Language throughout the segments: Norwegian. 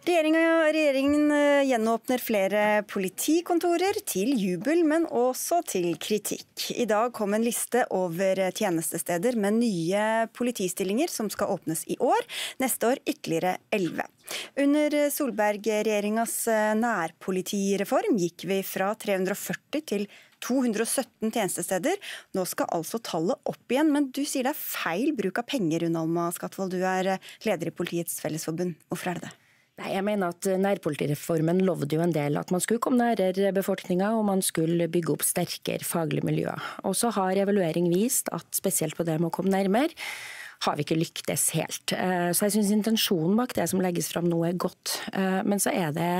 Regjeringen gjenåpner flere politikontorer til jubel, men også til kritikk. I dag kom en liste over tjenestesteder med nye politistillinger som skal åpnes i år. Neste år ytterligere 11. Under Solberg-regjeringas nærpolitireform gikk vi fra 340 til 217 tjenestesteder. Nå skal altså tallet opp igjen, men du sier det er feil bruk av penger, Unn Alma Skatvold. Du er leder i Politiets Fellesforbund. Hvorfor er det det? Nei, jeg mener at nærpolitireformen lovde jo en del at man skulle komme nærere befolkninga, og man skulle bygge opp sterkere faglige miljøer. Og så har evaluering vist at spesielt på det med å komme nærmere, har vi ikke lyktes helt. Så jeg synes intensjonen bak det som legges fram nå er godt. Men så er det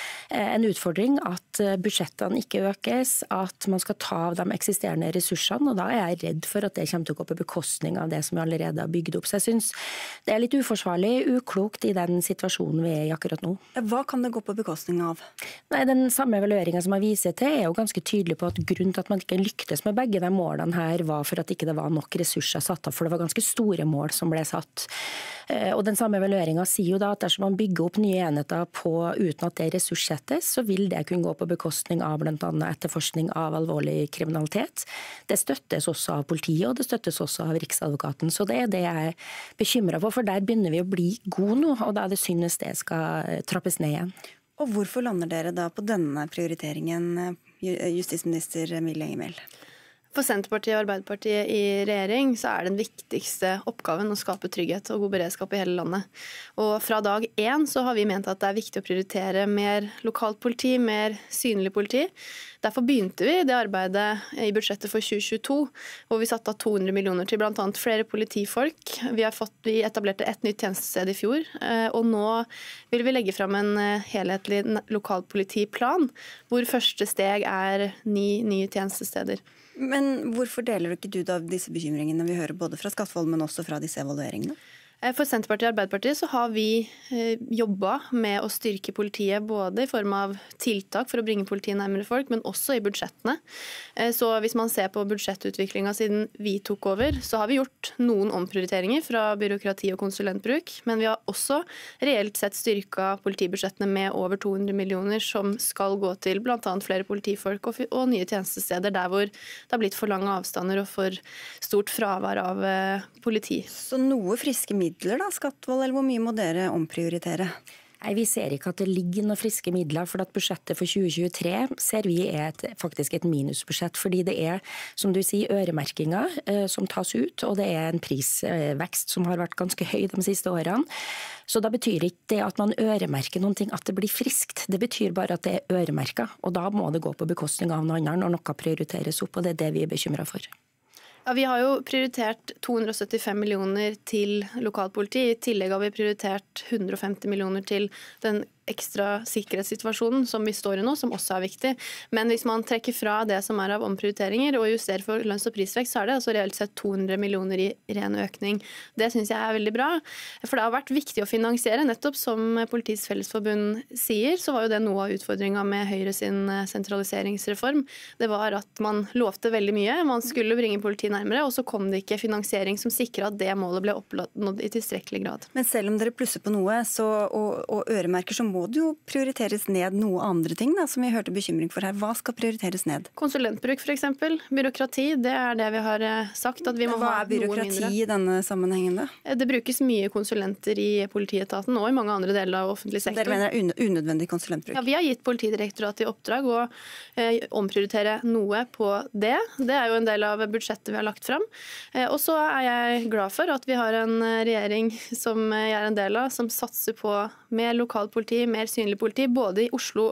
en utfordring at budsjettene ikke økes, at man skal ta av de eksisterende ressursene, og da er jeg redd for at det kommer til å gå på bekostning av det som vi allerede har bygd opp. Så jeg synes det er litt uforsvarlig, uklokt i den situasjonen vi er i akkurat nå. Hva kan det gå på bekostning av? Nei, den samme evalueringen som jeg viser til er jo ganske tydelig på at grunnen til at man ikke lyktes med begge de målene her var for at ikke det var nok ressurser satt av, for det var ganske store mål som ble satt. Og den samme evalueringen sier jo da at dersom man bygger opp nye enheter uten at det ressurssettes, så vil det kunne gå på bekostning av blant annet etterforskning av alvorlig kriminalitet. Det støttes også av politiet, og det støttes også av Riksadvokaten. Så det er det jeg er bekymret for der begynner vi å bli gode nå, og da er det synd hvis det skal trappes ned igjen. Og hvorfor lander dere da på denne prioriteringen, justisminister Emilie Enger Mehl? For Senterpartiet og Arbeiderpartiet i regjering så er den viktigste oppgaven å skape trygghet og god beredskap i hele landet. Og fra dag 1 så har vi ment at det er viktig å prioritere mer lokalt politi, mer synlig politi. Derfor begynte vi det arbeidet i budsjettet for 2022, hvor vi satte av 200 millioner til blant annet flere politifolk. Vi etablerte et nytt tjenestested i fjor, og nå vil vi legge fram en helhetlig lokalpolitiplan, hvor første steg er 9 nye tjenestesteder. Men hvorfor deler du ikke av disse bekymringene vi hører både fra Skatvold, men også fra disse evalueringene? For Senterpartiet og Arbeiderpartiet så har vi jobbet med å styrke politiet både i form av tiltak for å bringe politiet nærmere folk, men også i budsjettene. Så hvis man ser på budsjettutviklingen siden vi tok over, så har vi gjort noen omprioriteringer fra byråkrati og konsulentbruk, men vi har også reelt sett styrket politibudsjettene med over 200 millioner som skal gå til blant annet flere politifolk og nye tjenestesteder der hvor det har blitt for lange avstander og for stort fravær av politi. Så noe friske midler da, Skatvold, eller hvor mye må dere omprioritere? Nei, vi ser ikke at det ligger noen friske midler, for at budsjettet for 2023 ser vi er faktisk et minusbudsjett, fordi det er, som du sier, øremerkinger som tas ut, og det er en prisvekst som har vært ganske høy de siste årene. Så da betyr ikke det at man øremerker noen ting at det blir friskt, det betyr bare at det er øremerket, og da må det gå på bekostning av noe annet når noe prioriteres opp, og det er det vi er bekymret for. Ja, vi har jo prioritert 275 millioner til lokalpoliti. I tillegg har vi prioritert 150 millioner til den ekstra sikkerhetssituasjonen som vi står i nå, som også er viktig. Men hvis man trekker fra det som er av omprioriteringer og justerer for lønns- og prisvekst, så er det altså reelt sett 200 millioner i ren økning. Det synes jeg er veldig bra, for det har vært viktig å finansiere. Nettopp som Politiets Fellesforbund sier, så var jo det noe av utfordringen med Høyre sin sentraliseringsreform. Det var at man lovte veldig mye, man skulle bringe politiet nærmere, og så kom det ikke finansiering som sikret at det målet ble oppnådd i tilstrekkelig grad. Men selv om dere plusser på noe og øremerker, så må det jo prioriteres ned noe andre ting da, som vi hørte bekymring for her. Hva skal prioriteres ned? Konsulentbruk for eksempel. Byråkrati, det er det vi har sagt at vi må ha noe mindre. Hva er byråkrati i denne sammenhengen da? Det brukes mye konsulenter i politietaten og i mange andre deler av offentlig sektor. Dere mener det er unødvendig konsulentbruk? Ja, vi har gitt Politidirektoratet i oppdrag å omprioritere noe på det. Det er jo en del av budsjettet vi har lagt fram. Og så er jeg glad for at vi har en regjering som jeg er en del av, som satser på mer lokalpoliti, mer synlig politi, både i Oslo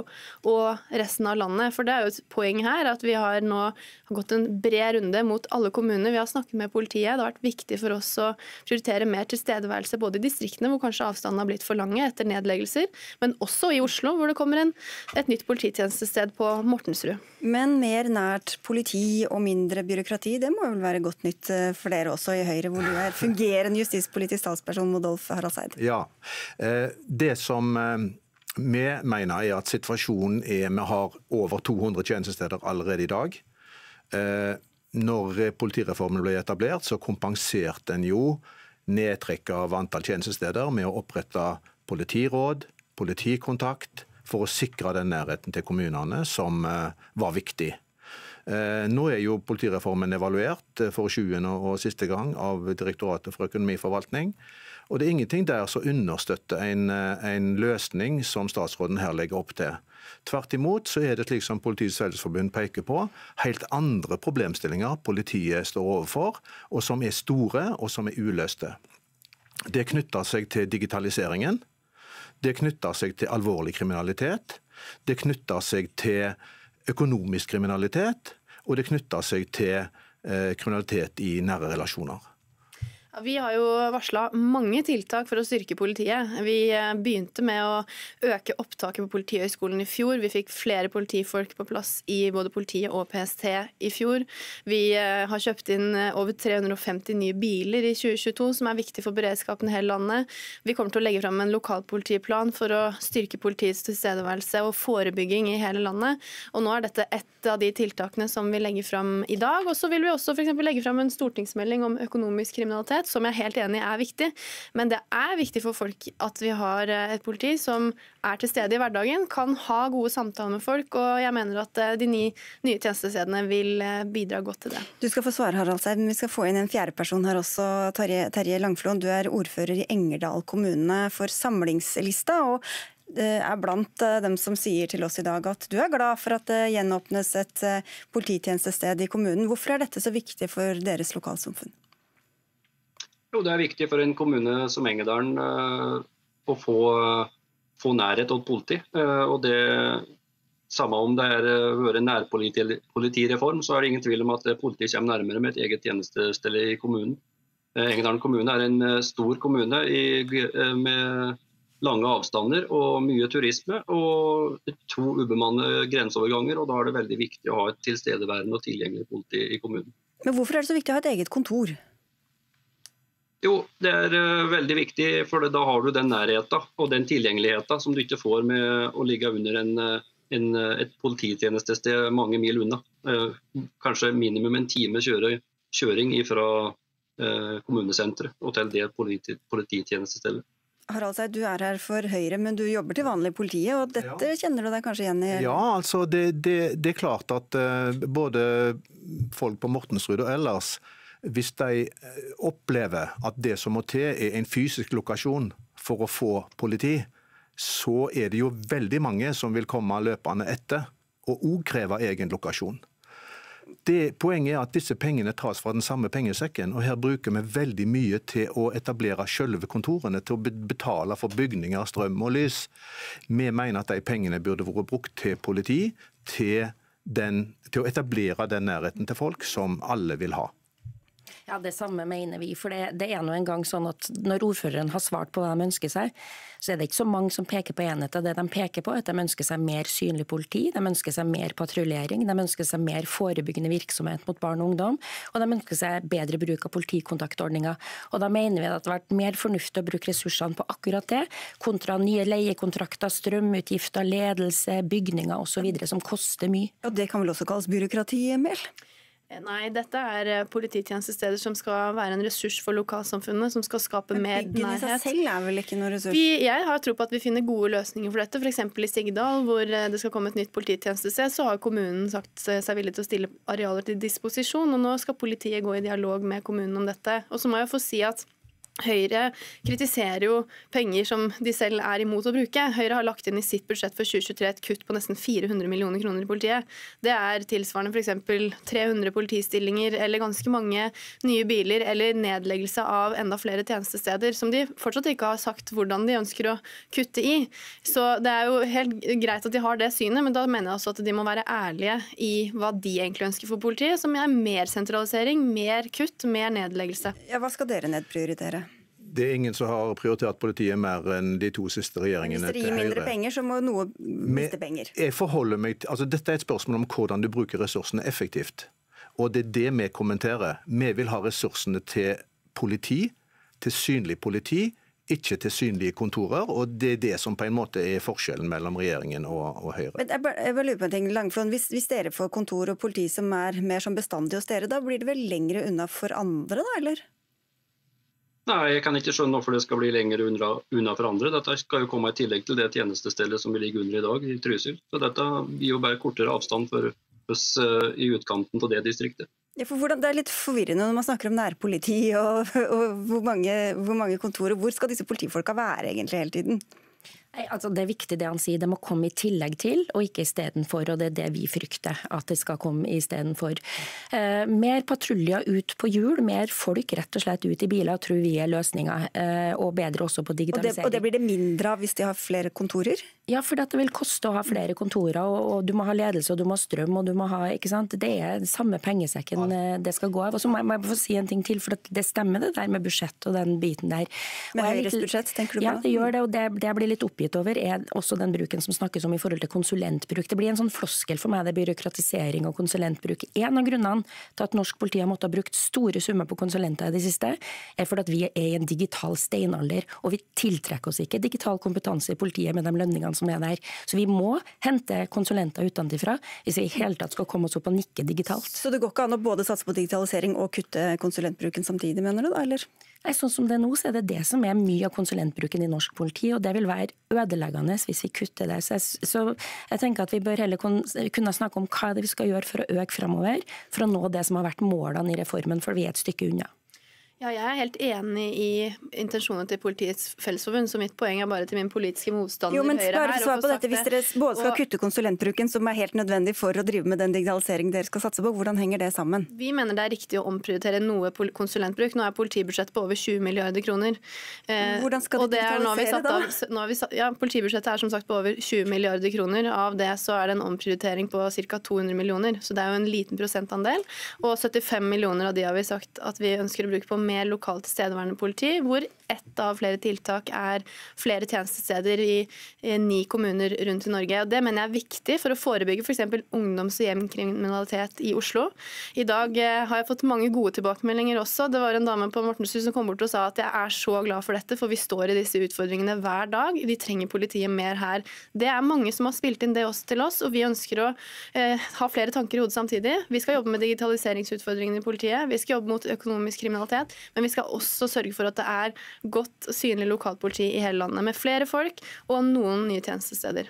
og resten av landet. For det er jo et poeng her at vi har nå gått en bred runde mot alle kommuner. Vi har snakket med politiet. Det har vært viktig for oss å prioritere mer tilstedeværelse både i distriktene, hvor kanskje avstanden har blitt for lange etter nedleggelser, men også i Oslo, hvor det kommer et nytt polititjenestested på Mortensrud. Men mer nært politi og mindre byråkrati, det må vel være godt nytt for dere også i Høyre, hvor du er fungerende justispolitisk talsperson, Modolf Haraldseid? Ja, det som vi mener er at situasjonen vi har over 200 tjenestesteder allerede i dag. Når politireformen ble etablert, så kompenserte en jo nedtrekk av antall tjenestesteder med å opprette politiråd, politikontakt, for å sikre den nærheten til kommunene som var viktig. Nå er jo politireformen evaluert for 20. og siste gang av Direktoratet for økonomiforvaltning. Og det er ingenting der som understøtter en løsning som statsråden her legger opp til. Tvert imot så er det slik som Politiets Fellesforbund peker på, helt andre problemstillinger politiet står overfor, og som er store og som er uløste. Det knytter seg til digitaliseringen, det knytter seg til alvorlig kriminalitet, det knytter seg til økonomisk kriminalitet, og det knytter seg til kriminalitet i nære relasjoner. Ja, vi har jo varslet mange tiltak for å styrke politiet. Vi begynte med å øke opptaket på Politihøgskolen i fjor. Vi fikk flere politifolk på plass i både politiet og PST i fjor. Vi har kjøpt inn over 350 nye biler i 2022, som er viktig for beredskapen i hele landet. Vi kommer til å legge frem en lokalpolitiplan for å styrke politiets tilstedeværelse og forebygging i hele landet. Og nå er dette et av de tiltakene som vi legger frem i dag. Og så vil vi også for eksempel legge frem en stortingsmelding om økonomisk kriminalitet, som jeg er helt enig i er viktig. Men det er viktig for folk at vi har et politi som er til stede i hverdagen, kan ha gode samtaler med folk, og jeg mener at de nye tjenestestedene vil bidra godt til det. Du skal få svare, Harald Seid, men vi skal få inn en fjerde person her også. Terje Langflon, du er ordfører i Engerdal kommune for Samlingslista, og er blant dem som sier til oss i dag at du er glad for at det gjenåpnes et polititjenestested i kommunen. Hvorfor er dette så viktig for deres lokalsamfunn? Jo, det er viktig for en kommune som Engerdalen å få nærhet til politi. Og det samme om det har vært en nærpolitireform, så er det ingen tvil om at politiet kommer nærmere med et eget tjenestested i kommunen. Engerdalen kommune er en stor kommune med lange avstander og mye turisme, og 2 ubemannede grenseoverganger, og da er det veldig viktig å ha et tilstedeværende og tilgjengelig politi i kommunen. Men hvorfor er det så viktig å ha et eget kontor? Jo, det er veldig viktig, for da har du den nærheten og den tilgjengeligheten som du ikke får med å ligge under et polititjenestested mange mil unna. Kanskje minimum en time kjøring fra kommunesenteret og til det polititjenestestedet. Harald Seid, du er her for Høyre, men du jobber til vanlig i politiet, og dette kjenner du deg kanskje igjen i? Ja, altså det er klart at både folk på Mortensrud og ellers, hvis de opplever at det som må til er en fysisk lokasjon for å få politi, så er det jo veldig mange som vil komme løpende etter og også kreve egen lokasjon. Poenget er at disse pengene tas fra den samme pengesekken, og her bruker vi veldig mye til å etablere selve kontorene, til å betale for bygninger, strøm og lys. Vi mener at de pengene burde vært brukt til politi, til å etablere den nærheten til folk som alle vil ha. Ja, det samme mener vi, for det er nå en gang sånn at når ordføreren har svart på hva de ønsker seg, så er det ikke så mange som peker på enheter. Det de peker på er at de ønsker seg mer synlig politi, de ønsker seg mer patruljering, de ønsker seg mer forebyggende virksomhet mot barn og ungdom, og de ønsker seg bedre bruk av politikontaktordninger. Og da mener vi at det har vært mer fornuftig å bruke ressursene på akkurat det, kontra nye leiekontrakter, strømutgifter, ledelse, bygninger osv., som koster mye. Og det kan vel også kalles byråkrati, Emil? Nei, dette er polititjenestesteder som skal være en ressurs for lokalsamfunnet, som skal skape mer nærhet. Byggen i seg selv er vel ikke noen ressurs? Jeg har tro på at vi finner gode løsninger for dette. For eksempel i Sigdal, hvor det skal komme et nytt polititjenestested, så har kommunen sagt seg villig til å stille arealer til disposisjon, og nå skal politiet gå i dialog med kommunen om dette. Og så må jeg få si at Høyre kritiserer jo penger som de selv er imot å bruke. Høyre har lagt inn i sitt budsjett for 2023 et kutt på nesten 400 millioner kroner i politiet. Det er tilsvarende for eksempel 300 politistillinger eller ganske mange nye biler eller nedleggelse av enda flere tjenestesteder som de fortsatt ikke har sagt hvordan de ønsker å kutte i. Så det er jo helt greit at de har det synet, men da mener jeg også at de må være ærlige i hva de egentlig ønsker for politiet, som er mer sentralisering, mer kutt, mer nedleggelse. Ja, hva skal dere nedprioritere? Det er ingen som har prioritert politiet mer enn de 2 siste regjeringene til Høyre. Hvis dere gir mindre penger, så må noe miste penger. Jeg forholder meg til, altså dette er et spørsmål om hvordan du bruker ressursene effektivt. Og det er det vi kommenterer. Vi vil ha ressursene til politi, til synlig politi, ikke til synlige kontorer, og det er det som på en måte er forskjellen mellom regjeringen og Høyre. Men jeg bare lurer på en ting, Langflon. Hvis dere får kontor og politi som er mer som bestandig hos dere, da blir det vel lengre unna for andre da, eller? Nei, jeg kan ikke skjønne hvorfor det skal bli lenger unna for andre. Dette skal jo komme i tillegg til det tjenestestedet som vi ligger under i dag, i Trysil. Så dette gir jo bare kortere avstand for oss i utkanten av det distriktet. Ja, for det er litt forvirrende når man snakker om nærpoliti og hvor mange kontorer. Hvor skal disse politifolka være egentlig hele tiden? Nei, altså det er viktig det han sier, det må komme i tillegg til, og ikke i stedet for, og det er det vi frykter, at det skal komme i stedet for. Mer patruljer ut på hjul, mer folk rett og slett ut i biler, tror vi er løsninger, og bedre også på digitalisering. Og det blir det mindre av hvis de har flere kontorer? Ja, for det vil koste å ha flere kontorer, og du må ha ledelse, og du må ha strøm, og du må ha, ikke sant? Det er samme pengesekken det skal gå av. Og så må jeg få si en ting til, for det stemmer det der med budsjett og den biten der. Med Høyres budsjett, tenker du på? Ja, det gjør det, og det jeg blir litt oppgitt over er også den bruken som snakkes om i forhold til konsulentbruk. Det blir en sånn floskel for meg, det byråkratisering og konsulentbruk. En av grunnene til at norsk politi har måttet ha brukt store summer på konsulenter i det siste, er fordi at vi er i en digital steinalder, og vi tiltrekker oss ikke digital kompetanse i politiet med de lønningene som er der. Så vi må hente konsulenter utenfra hvis vi i hele tatt skal komme oss opp og nikke digitalt. Så det går ikke an å både satse på digitalisering og kutte konsulentbruken samtidig, mener du da, eller? Nei, sånn som det er nå, så er det det som er mye av konsulentbruken i norsk politi, og det vil være ødeleggende hvis vi kutter det. Så jeg tenker at vi bør heller kunne snakke om hva det vi skal gjøre for å øke fremover, for å nå det som har vært målene i reformen, for vi er et stykke unna. Ja, jeg er helt enig i intensjonen til Politiets Fellesforbund, så mitt poeng er bare til min politiske motstander jo, men Høyre bare her. Svar på dette, hvis dere både skal kutte konsulentbruken, som er helt nødvendig for å drive med den digitalisering dere skal satse på, hvordan henger det sammen? Vi mener det er riktig å omprioritere noe konsulentbruk. Nå er politibudsjettet på over 20 milliarder kroner. Hvordan skal det digitalisere da? Politibudsjettet er som sagt på over 20 milliarder kroner. Av det så er det en omprioritering på ca. 200 millioner, så det er jo en liten prosentandel. Og 75 millioner av de har vi sagt at vi ønsker å bruke på mer lokalt tilstedeværende politi, hvor ett av flere tiltak er flere tjenestesteder i 9 kommuner rundt i Norge. Og det mener jeg er viktig for å forebygge f.eks. ungdoms- og hjemkriminalitet i Oslo. I dag har jeg fått mange gode tilbakemeldinger også. Det var en dame på Mortensrud som kom bort og sa at jeg er så glad for dette, for vi står i disse utfordringene hver dag. Vi trenger politiet mer her. Det er mange som har spilt inn det også til oss, og vi ønsker å ha flere tanker i hodet samtidig. Vi skal jobbe med digitaliseringsutfordringene i politiet, vi skal jobbe mot økonomisk kriminalitet, men vi skal også sørge for at det er godt synlig lokalpoliti i hele landet, med flere folk og noen nye tjenestesteder.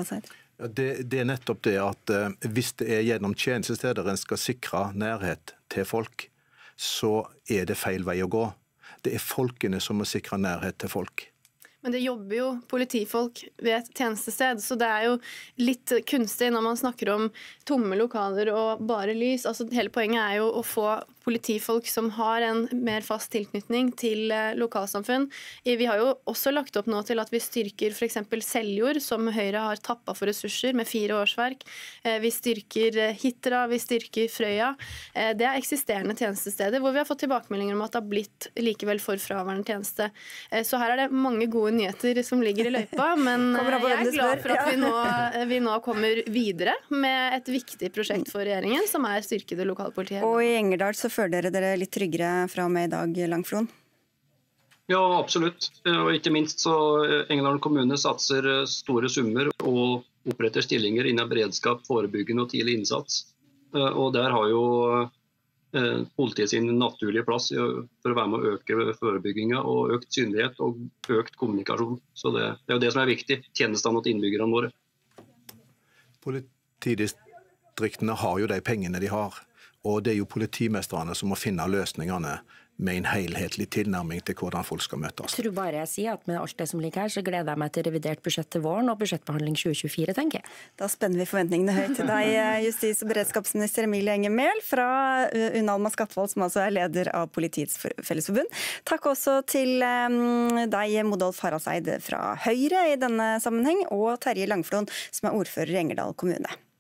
Det er nettopp det at hvis det er gjennom tjenestesteder en skal sikre nærhet til folk, så er det feil vei å gå. Det er folkene som må sikre nærhet til folk. Men det jobber jo politifolk ved et tjenestested, så det er jo litt kunstig når man snakker om tomme lokaler og bare lys. Altså, hele poenget er jo å få politifolk som har en mer fast tilknytning til lokalsamfunn. Vi har jo også lagt opp nå til at vi styrker for eksempel Seljord, som Høyre har tappet for ressurser med 4 årsverk. Vi styrker Hitra, vi styrker Frøya. Det er eksisterende tjenestesteder hvor vi har fått tilbakemeldinger om at det har blitt likevel for fraværende tjeneste. Så her er det mange gode nyheter som ligger i løypa, men jeg er glad for at vi nå kommer videre med et viktig prosjekt for regjeringen, som er styrke det lokalpolitiet. Og i Engerdal så føler dere litt tryggere fra og med i dag, Langflon? Ja, absolutt. Og ikke minst så Engerdal kommune satser store summer og oppretter stillinger innen beredskap, forebyggende og tidlig innsats. Og der har jo politiet sin naturlige plass for å være med å øke forebygginga og økt synlighet og økt kommunikasjon. Så det er jo det som er viktig, tjenestene til innbyggerne våre. Politidistriktene har jo de pengene de har, og det er jo politimestrene som må finne løsningene med en helhetlig tilnærming til hvordan folk skal møtes. Jeg tror bare jeg sier at med alt det som ligger her, så gleder jeg meg til revidert budsjett til våren og budsjettbehandling 2024, tenker jeg. Da spenner vi forventningene høyt til deg, justis- og beredskapsminister Emilie Enger Mehl fra Unn Alma Skatvold, som altså er leder av Politiets Fellesforbund. Takk også til deg, Modolf Haraldseid fra Høyre i denne sammenheng, og Terje Langflon, som er ordfører i Engerdal kommune.